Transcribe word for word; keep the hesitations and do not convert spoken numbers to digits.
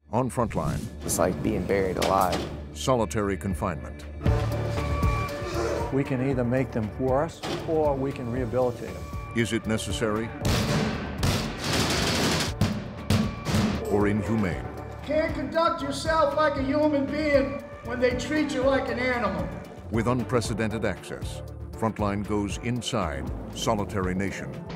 On Frontline, It's like being buried alive. solitary confinement. We can either make them worse or we can rehabilitate them. Is it necessary or inhumane? Can't conduct yourself like a human being when they treat you like an animal. With unprecedented access, Frontline goes inside Solitary Nation.